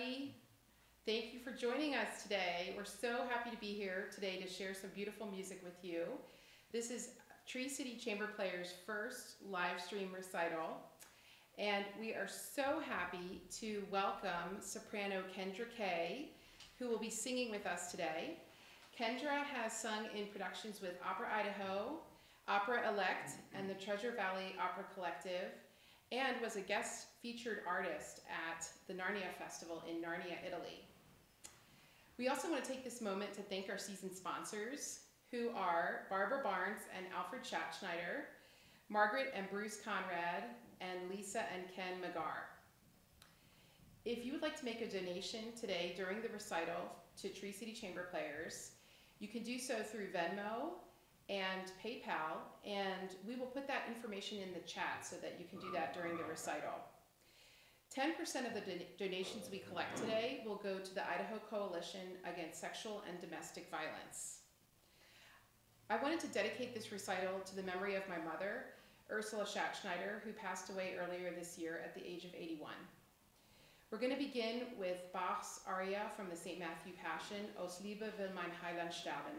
everybody. Thank you for joining us today. We're so happy to be here today to share some beautiful music with you. This is Tree City Chamber Players' first live stream recital, and we are so happy to welcome soprano Kendra Kay, who will be singing with us today. Kendra has sung in productions with Opera Idaho, Opera Elect, and the Treasure Valley Opera Collective, and was a guest featured artist at the Narnia Festival in Narnia, Italy. We also want to take this moment to thank our season sponsors, who are Barbara Barnes and Alfred Schatzschneider, Margaret and Bruce Conrad, and Lisa and Ken Magar. If you would like to make a donation today during the recital to Tree City Chamber Players, you can do so through Venmo and PayPal, and we will put that information in the chat so that you can do that during the recital. 10% of the donations we collect today will go to the Idaho Coalition Against Sexual and Domestic Violence. I wanted to dedicate this recital to the memory of my mother, Ursula Schatzschneider, who passed away earlier this year at the age of 81. We're going to begin with Bach's aria from the St. Matthew Passion, Aus Liebe will mein Heiland sterben.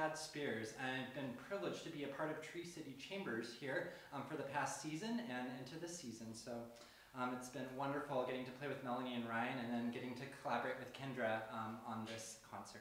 Chad Spears. I've been privileged to be a part of Tree City Chambers here for the past season and into this season. So it's been wonderful getting to play with Melanie and Ryan and then getting to collaborate with Kendra on this concert.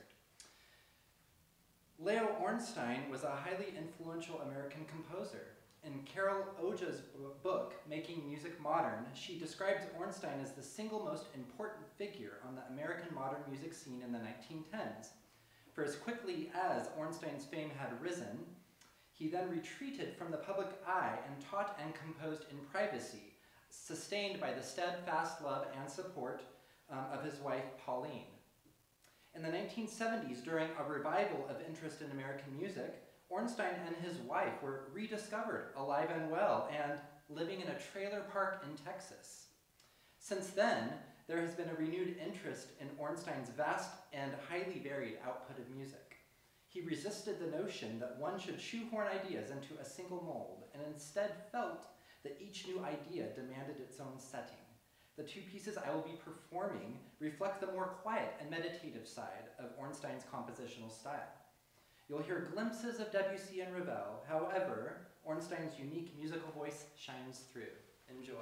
Leo Ornstein was a highly influential American composer. In Carol Oja's book, Making Music Modern, she describes Ornstein as the single most important figure on the American modern music scene in the 1910s. For as quickly as Ornstein's fame had risen, he then retreated from the public eye and taught and composed in privacy, sustained by the steadfast love and support of his wife, Pauline. In the 1970s, during a revival of interest in American music, Ornstein and his wife were rediscovered alive and well and living in a trailer park in Texas. Since then, there has been a renewed interest in Ornstein's vast and highly varied output of music. He resisted the notion that one should shoehorn ideas into a single mold and instead felt that each new idea demanded its own setting. The two pieces I will be performing reflect the more quiet and meditative side of Ornstein's compositional style. You'll hear glimpses of Debussy and Ravel. However, Ornstein's unique musical voice shines through. Enjoy.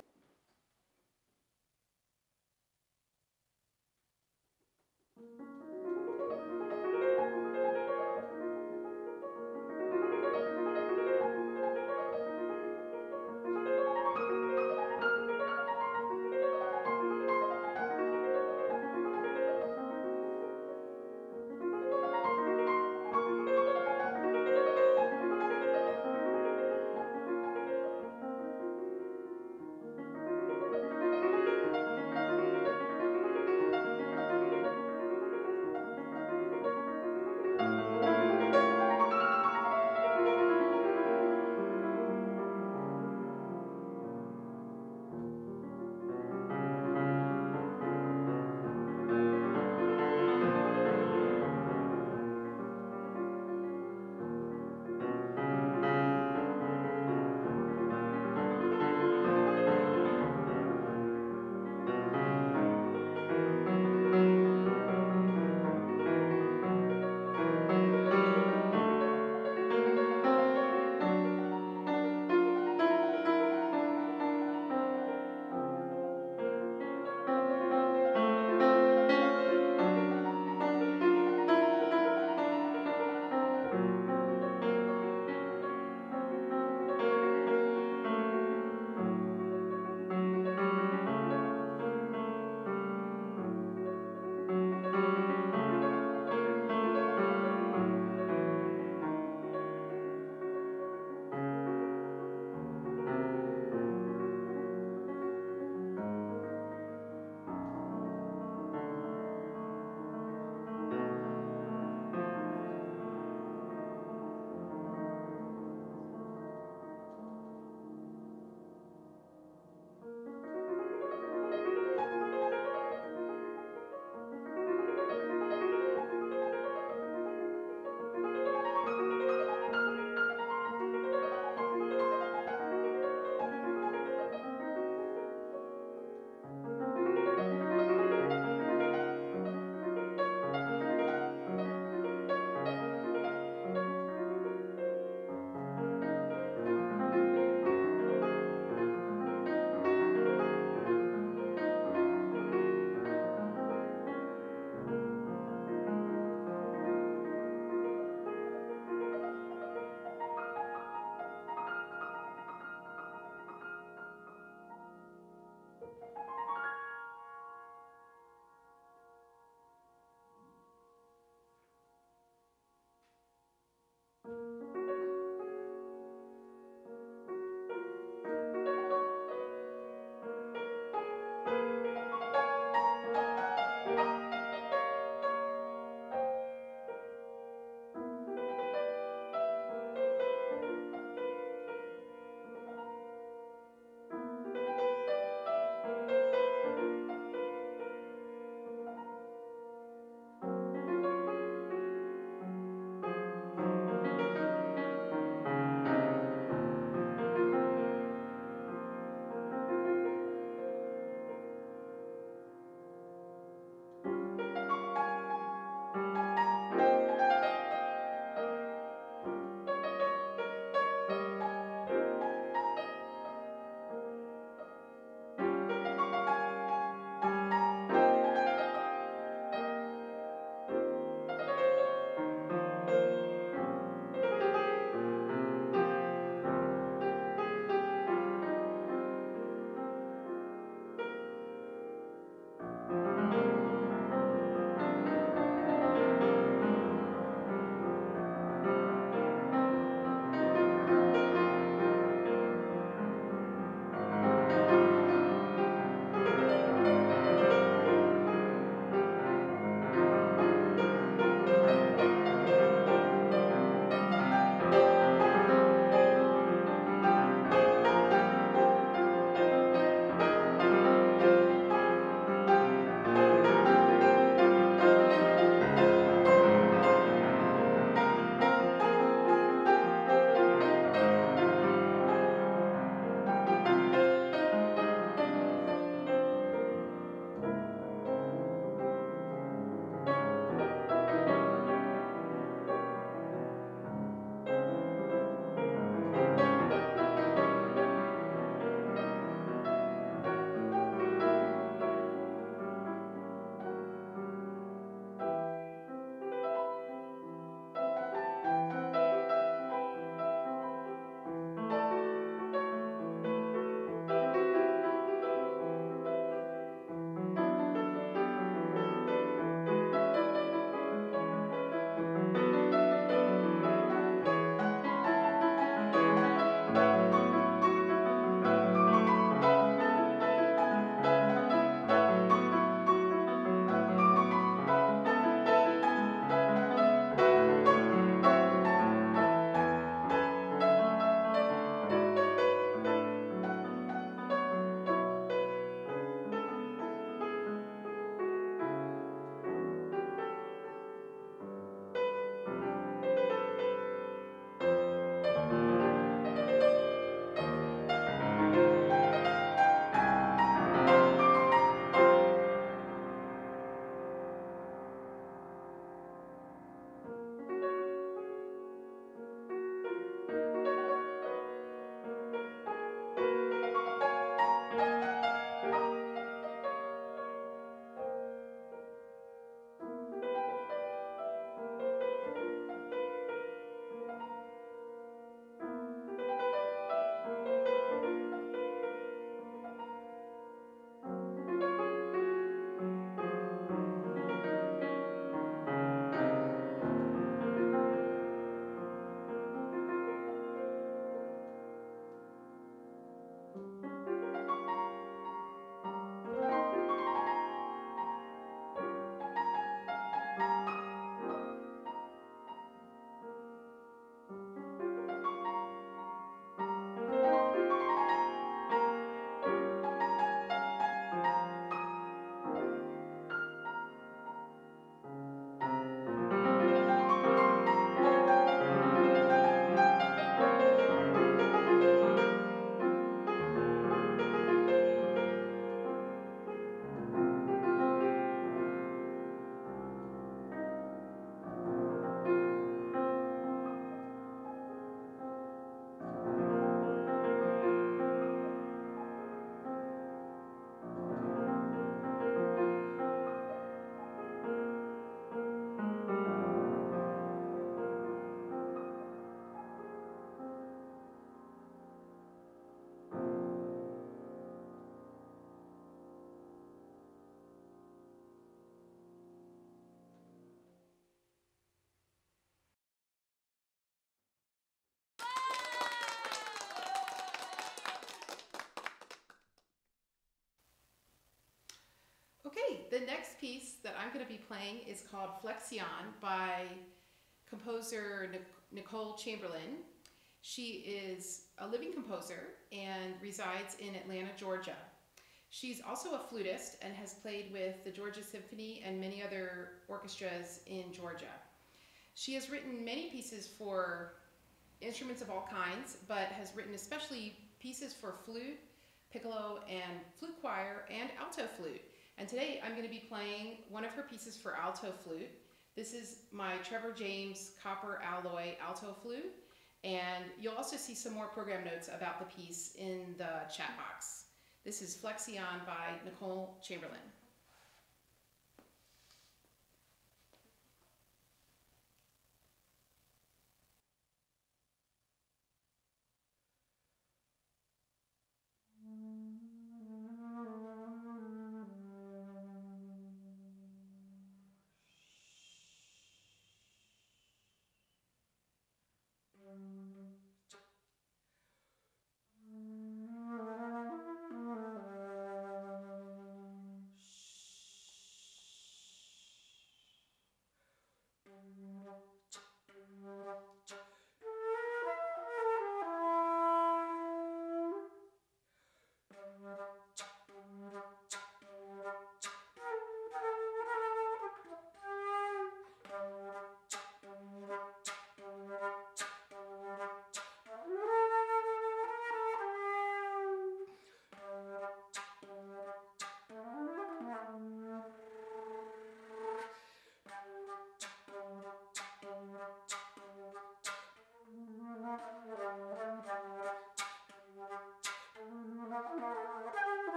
going to be playing is called Flexion by composer Nicole Chamberlain. She is a living composer and resides in Atlanta, Georgia. She's also a flutist and has played with the Georgia Symphony and many other orchestras in Georgia. She has written many pieces for instruments of all kinds, but has written especially pieces for flute, piccolo, and flute choir, and alto flute. And today I'm going to be playing one of her pieces for alto flute. This is my Trevor James copper alloy alto flute, and you'll also see some more program notes about the piece in the chat box. This is Flexion by Nicole Chamberlain.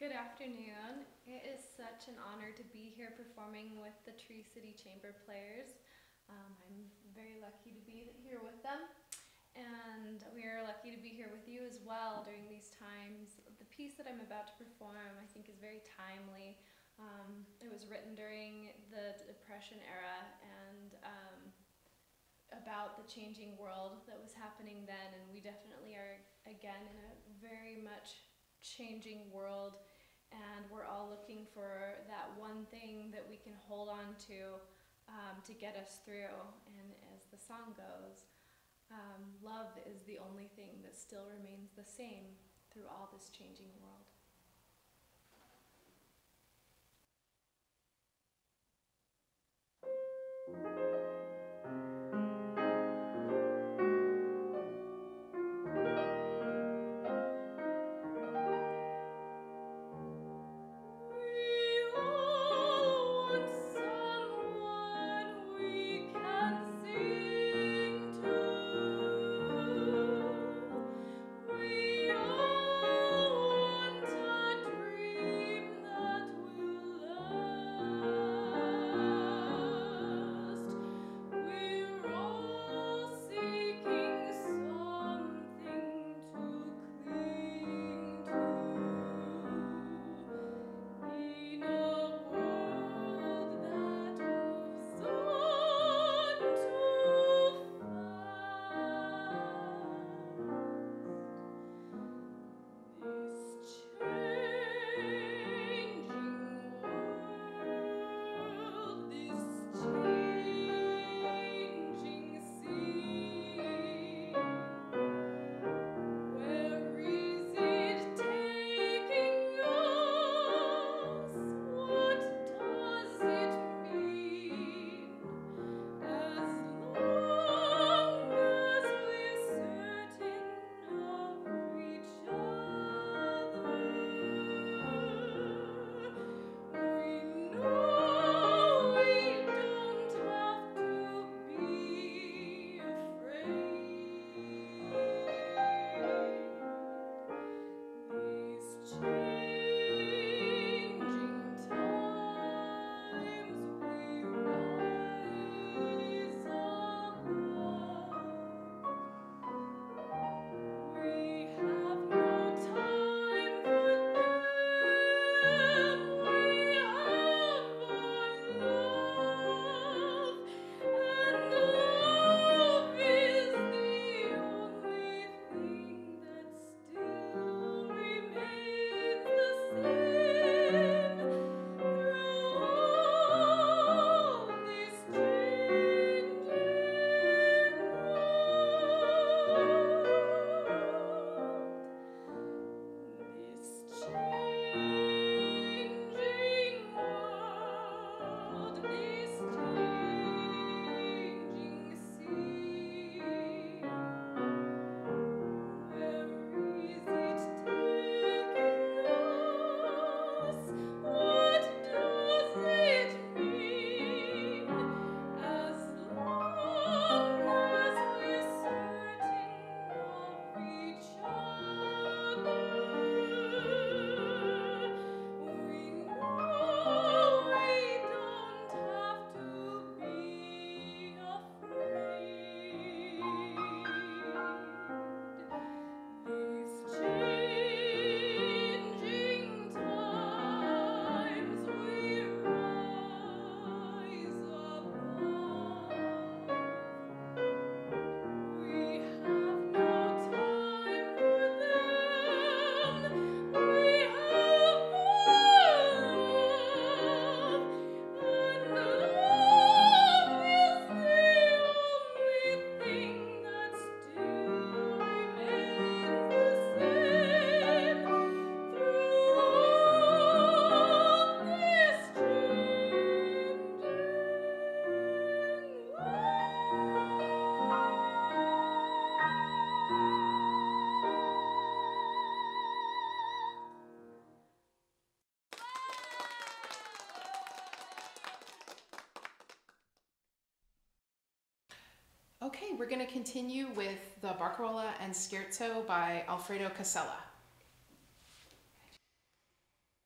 Good afternoon. It is such an honor to be here performing with the Tree City Chamber Players. I'm very lucky to be here with them, and we are lucky to be here with you as well during these times. The piece that I'm about to perform I think is very timely. It was written during the Depression era and about the changing world that was happening then, and we definitely are again in a very much changing world, and we're all looking for that one thing that we can hold on to get us through. And as the song goes, love is the only thing that still remains the same through all this changing world. Okay, we're going to continue with the Barcarola and Scherzo by Alfredo Casella.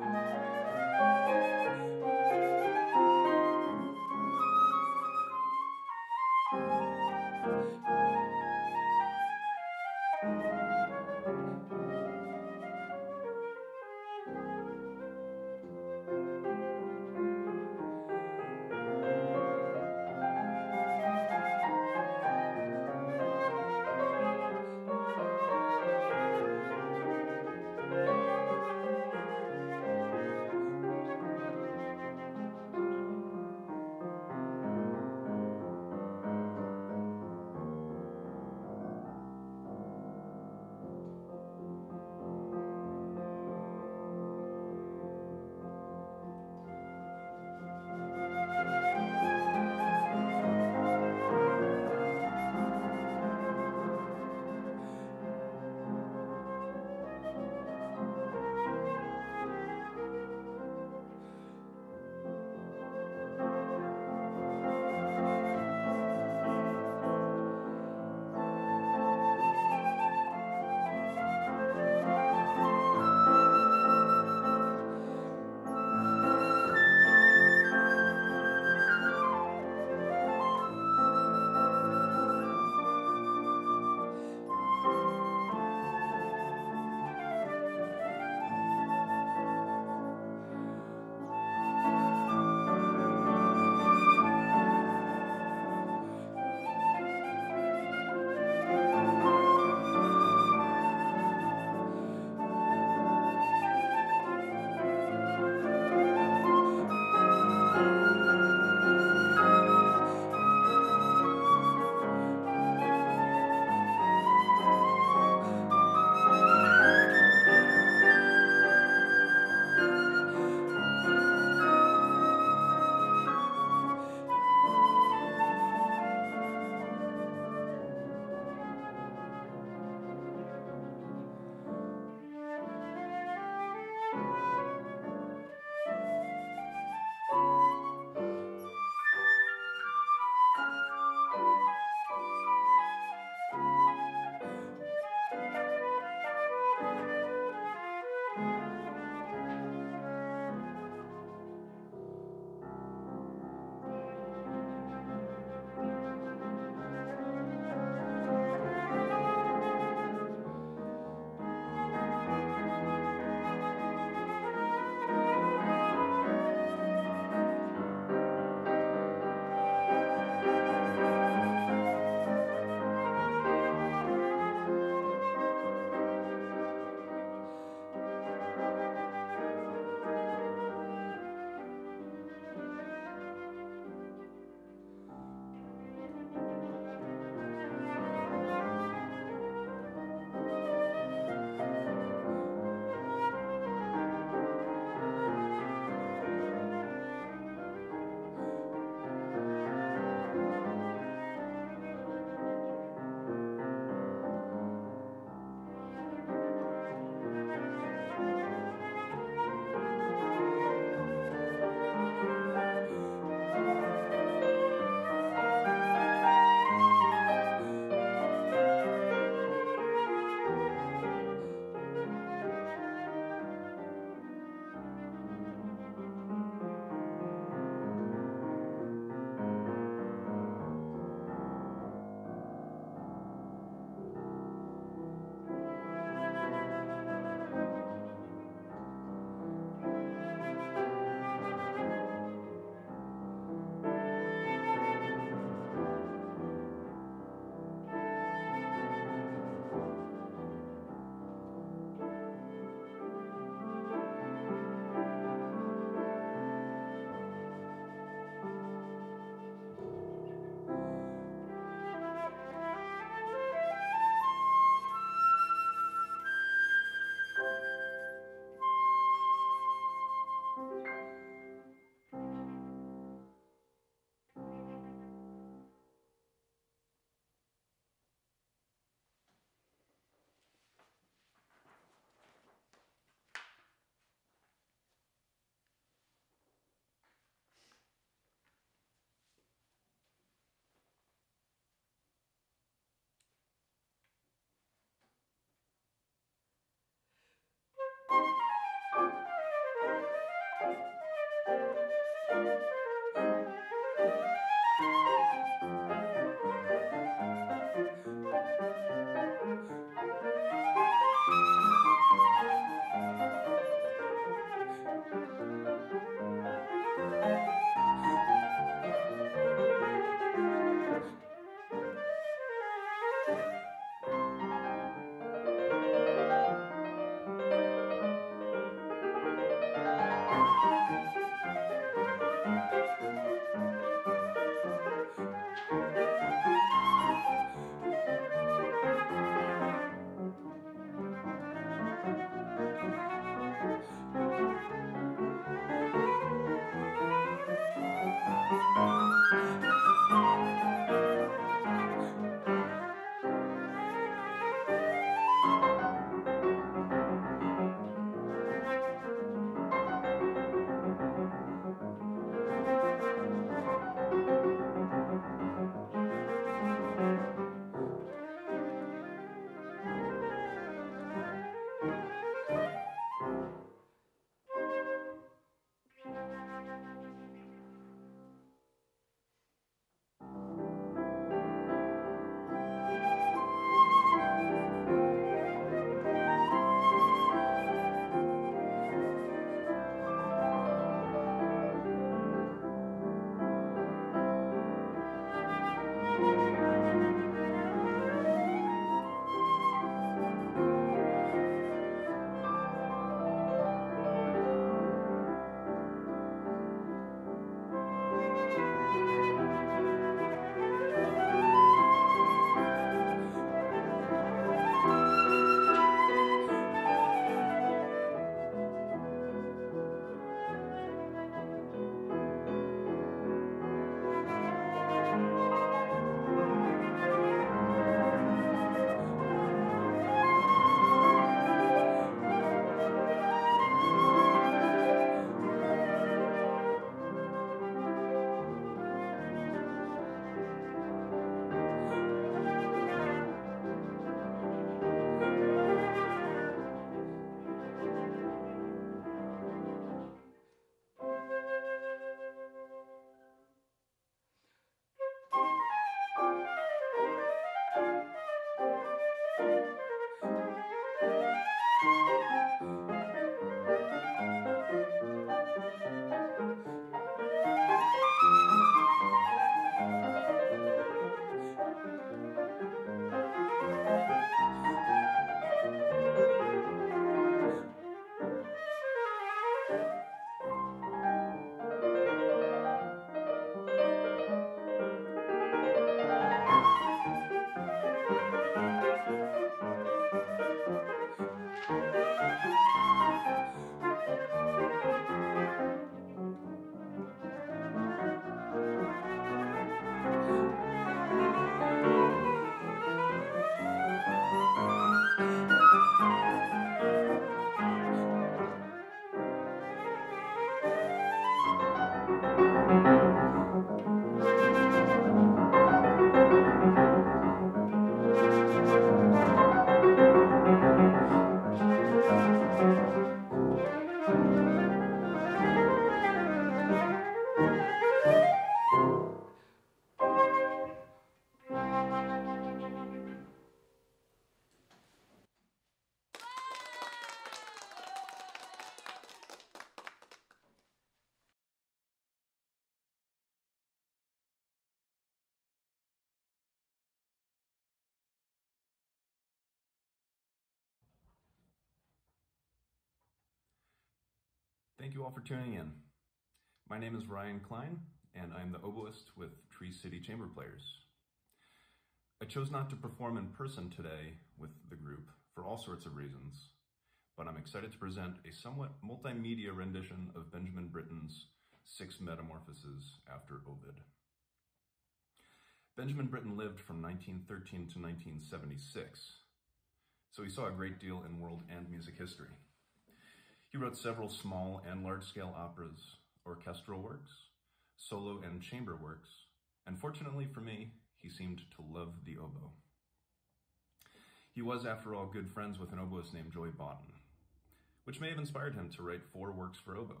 Thank you all for tuning in. My name is Ryan Klein, and I'm the oboist with Tree City Chamber Players. I chose not to perform in person today with the group for all sorts of reasons, but I'm excited to present a somewhat multimedia rendition of Benjamin Britten's 6 Metamorphoses after Ovid. Benjamin Britten lived from 1913 to 1976, so he saw a great deal in world and music history. He wrote several small and large-scale operas, orchestral works, solo and chamber works, and fortunately for me, he seemed to love the oboe. He was, after all, good friends with an oboist named Joy Bawden, which may have inspired him to write 4 works for oboe.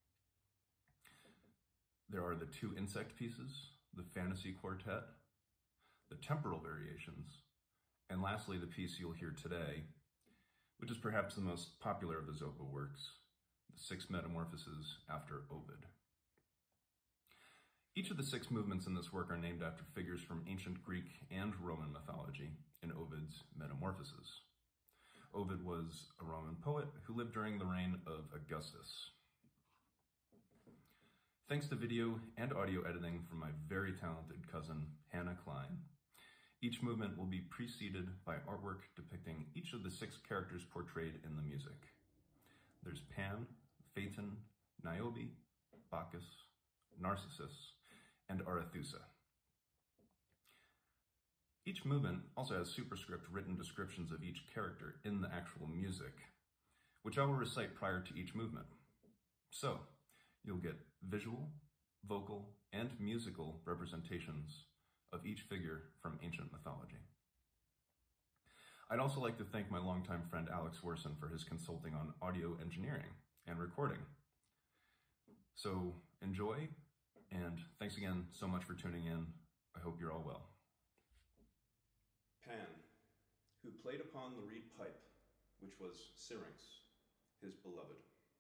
There are the 2 insect pieces, the fantasy quartet, the temporal variations, and lastly the piece you'll hear today, which is perhaps the most popular of his oboe works, the 6 Metamorphoses after Ovid. Each of the 6 movements in this work are named after figures from ancient Greek and Roman mythology in Ovid's Metamorphoses. Ovid was a Roman poet who lived during the reign of Augustus. Thanks to video and audio editing from my very talented cousin, Hannah Klein, each movement will be preceded by artwork depicting each of the 6 characters portrayed in the music. There's Pan, Phaeton, Niobe, Bacchus, Narcissus, and Arethusa. Each movement also has superscript written descriptions of each character in the actual music, which I will recite prior to each movement. So, you'll get visual, vocal, and musical representations of each figure from ancient mythology. I'd also like to thank my longtime friend Alex Werson for his consulting on audio engineering and recording. So enjoy, and thanks again so much for tuning in. I hope you're all well. Pan, who played upon the reed pipe, which was Syrinx, his beloved.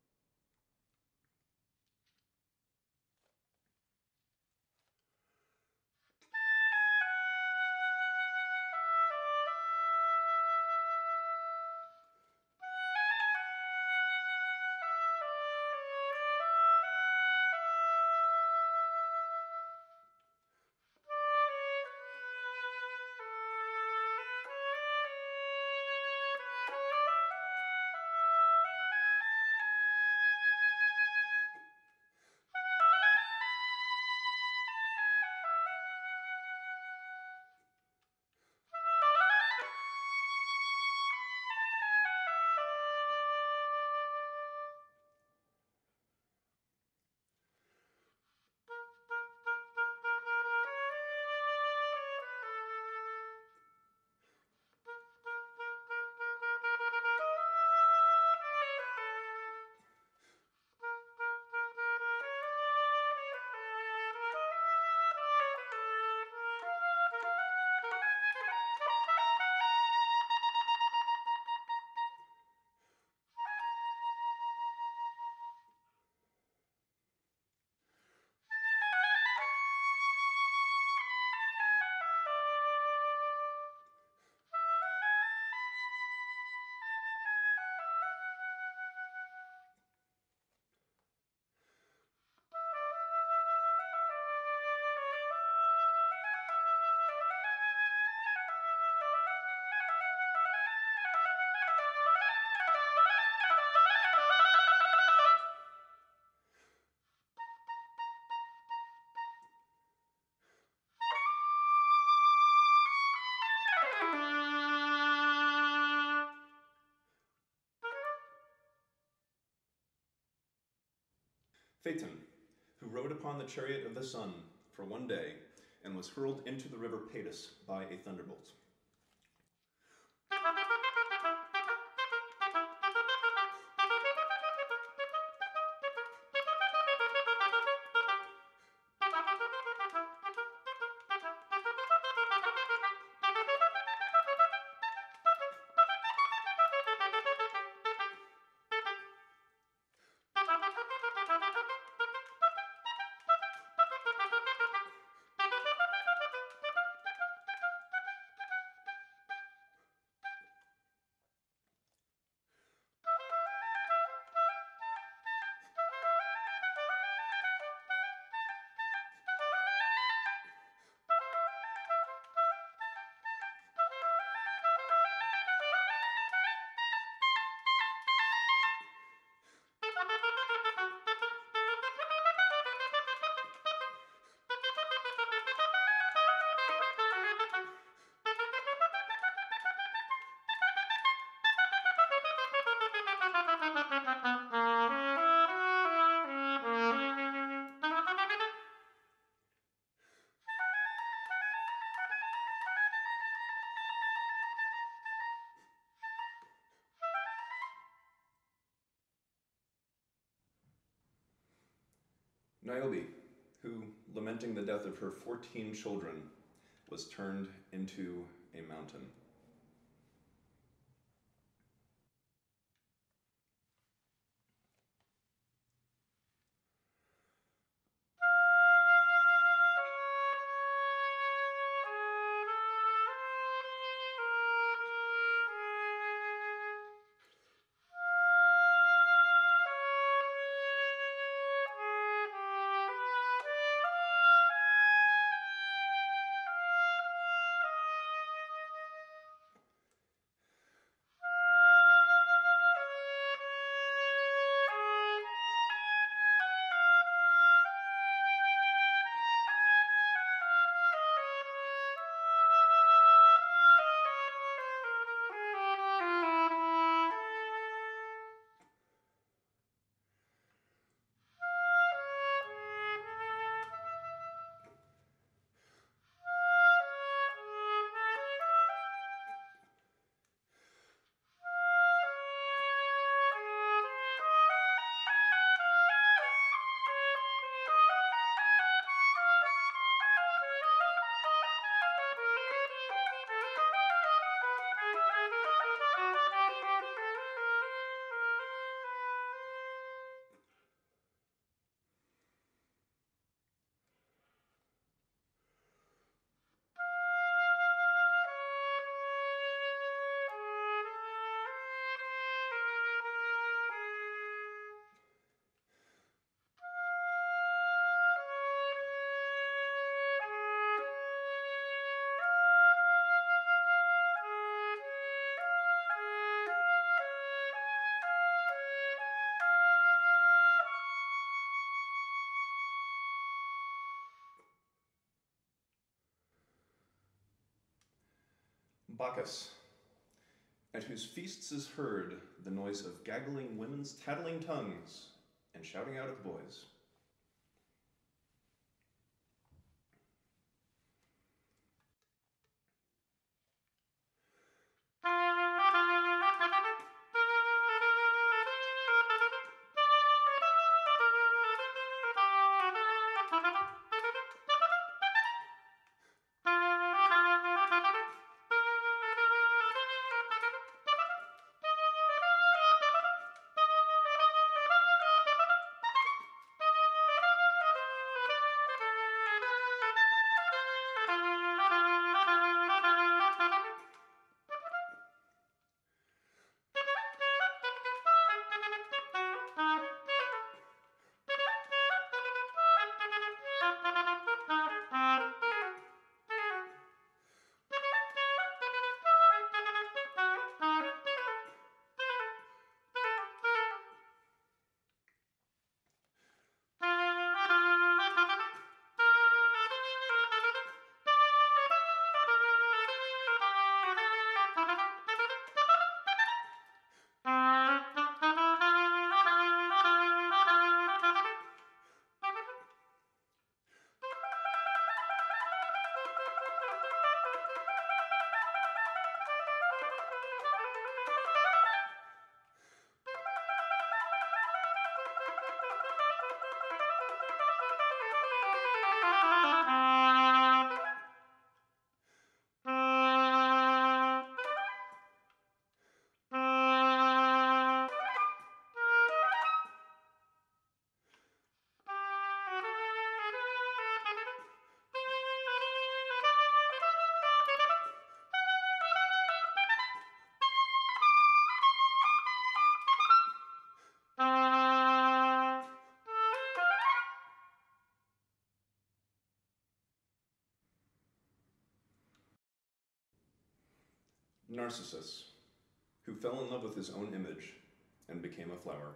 Phaeton, who rode upon the chariot of the sun for one day and was hurled into the river Padus by a thunderbolt. Niobe, who, lamenting the death of her 14 children, was turned into a mountain. Bacchus, at whose feasts is heard the noise of gaggling women's tattling tongues and shouting out of boys. Narcissus, who fell in love with his own image and became a flower.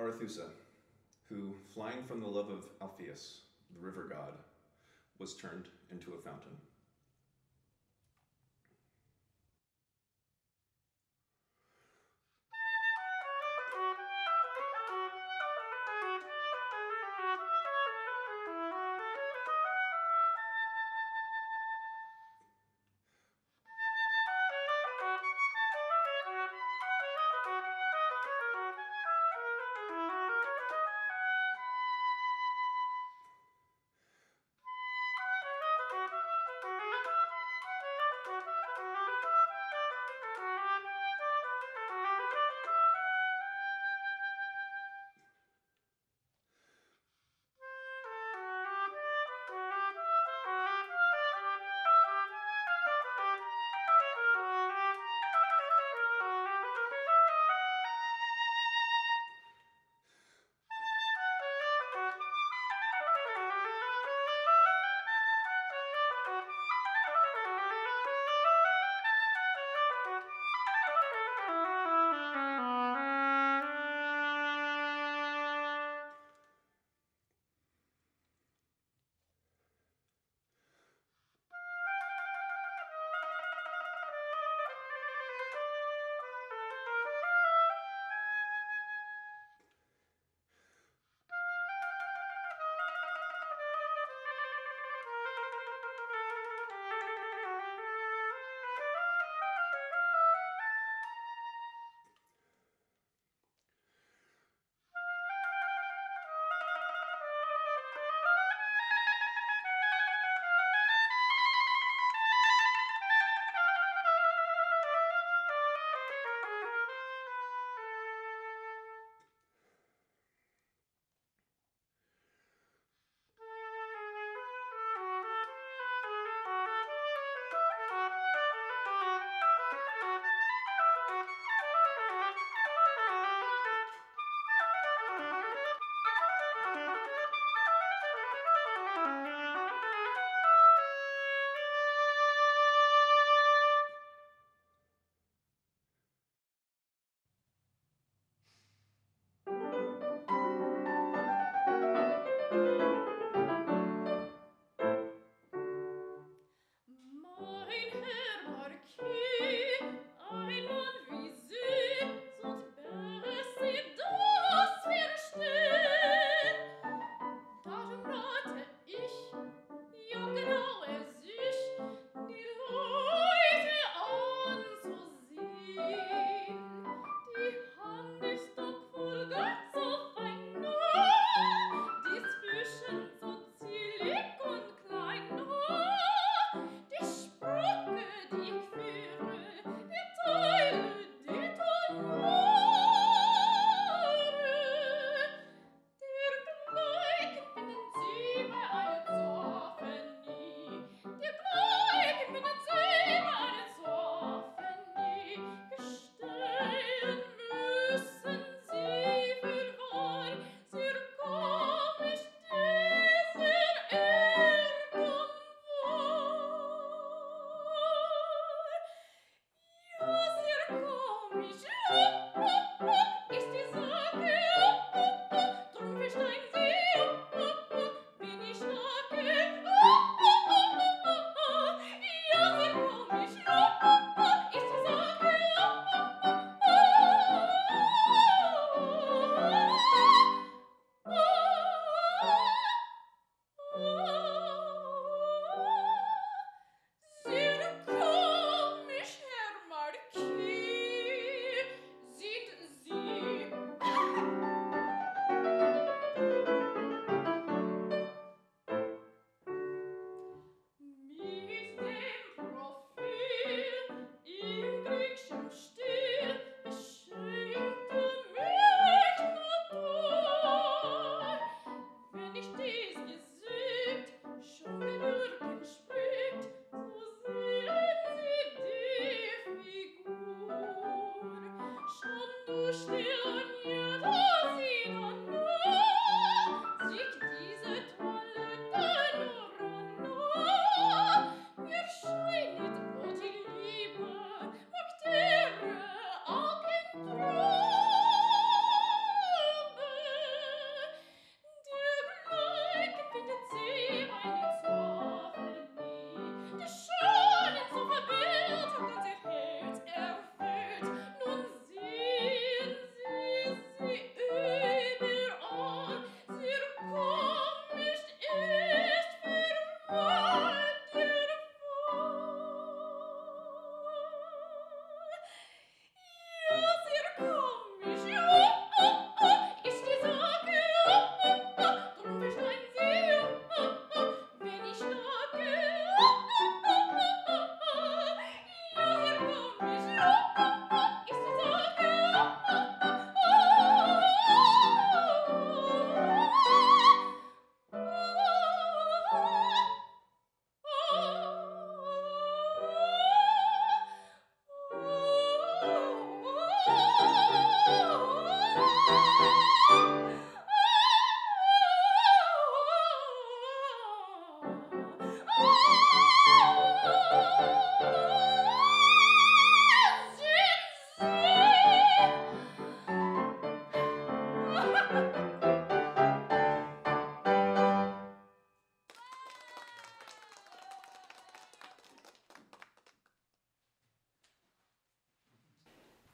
Arethusa, who, flying from the love of Alpheus, the river god, was turned into a fountain.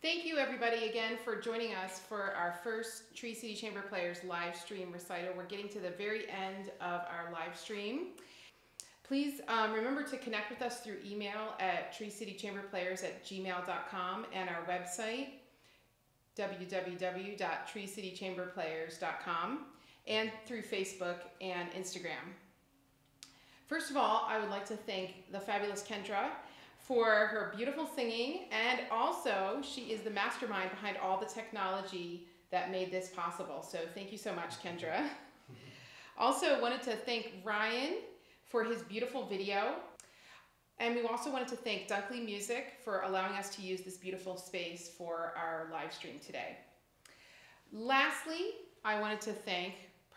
Thank you everybody again for joining us for our first Tree City Chamber Players live stream recital. We're getting to the very end of our live stream. Please remember to connect with us through email at treecitychamberplayers@gmail.com and our website www.treecitychamberplayers.com and through Facebook and Instagram. First of all, I would like to thank the fabulous Kendra for her beautiful singing, and also she is the mastermind behind all the technology that made this possible. So thank you so much, Kendra. Also wanted to thank Ryan for his beautiful video. And we also wanted to thank Dunkley Music for allowing us to use this beautiful space for our live stream today. Lastly, I wanted to thank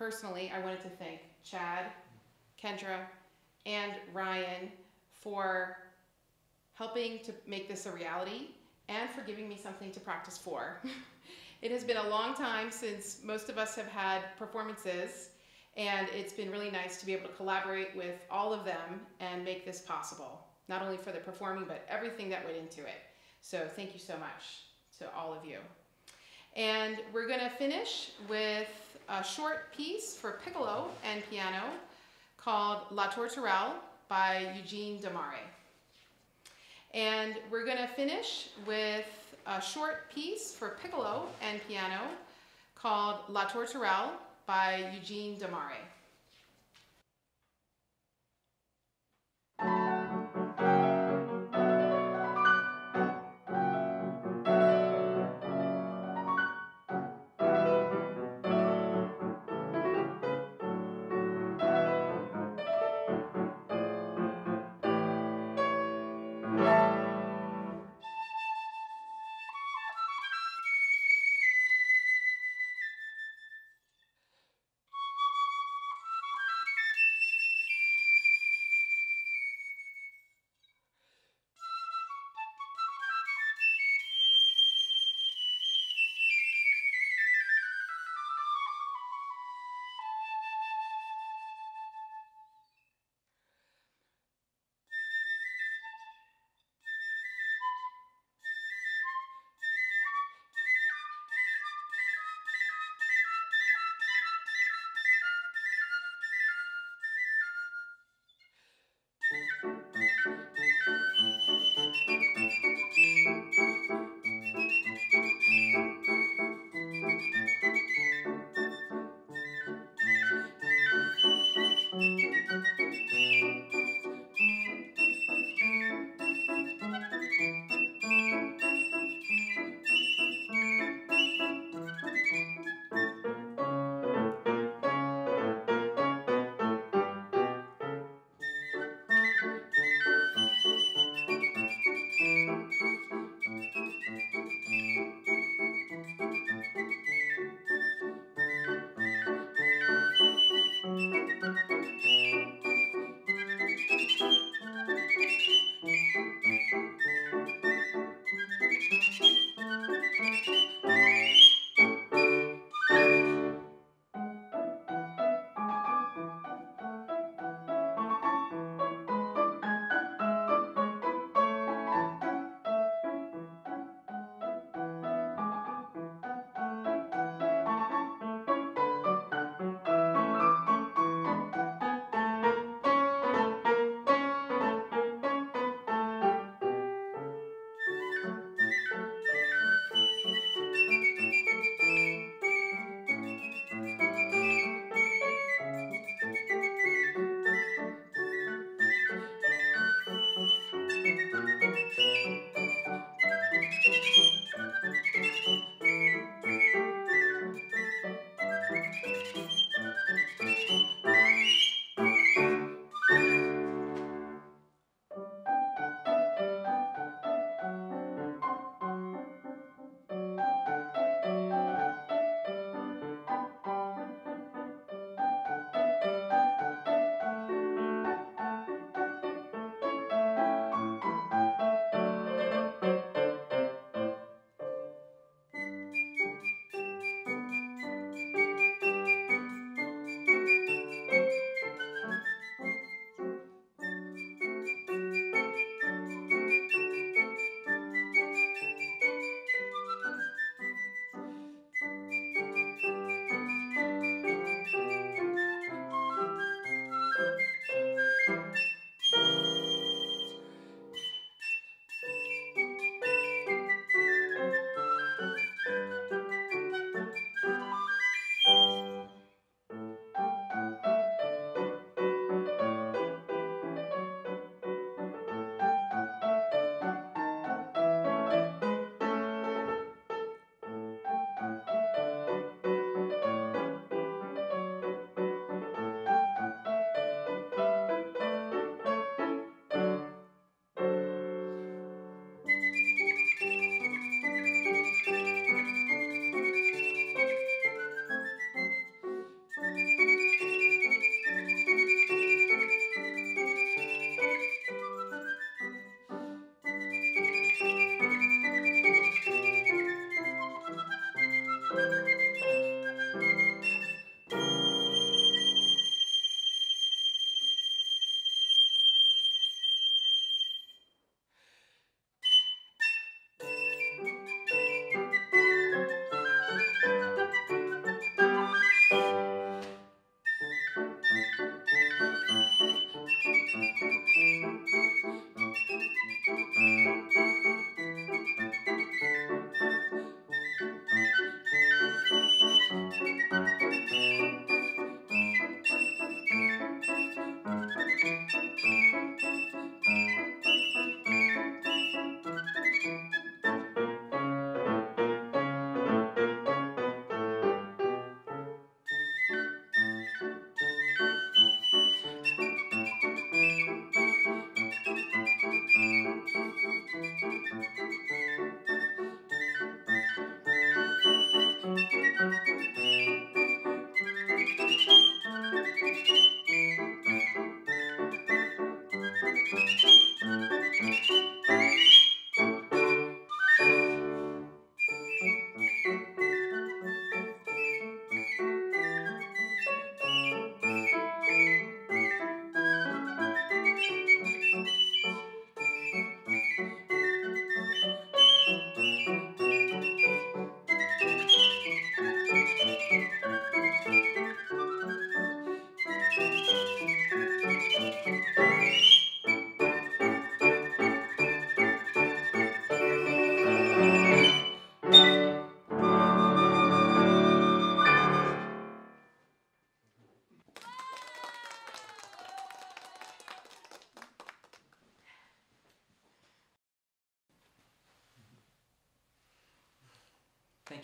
Chad, Kendra, and Ryan for helping to make this a reality and for giving me something to practice for. It has been a long time since most of us have had performances, and it's been really nice to be able to collaborate with all of them and make this possible, not only for the performing, but everything that went into it. So thank you so much to all of you. And we're gonna finish with a short piece for piccolo and piano called La Tourterelle by Eugene Damare. And we're gonna finish with a short piece for piccolo and piano called La Tourterelle by Eugene Damare.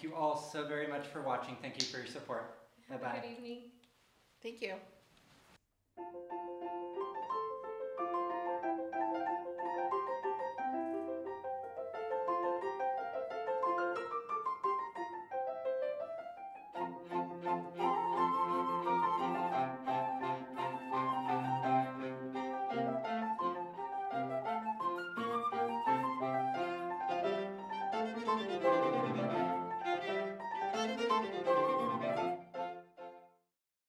you all so very much for watching. Thank you for your support. Have Bye-bye. a good evening. Thank you.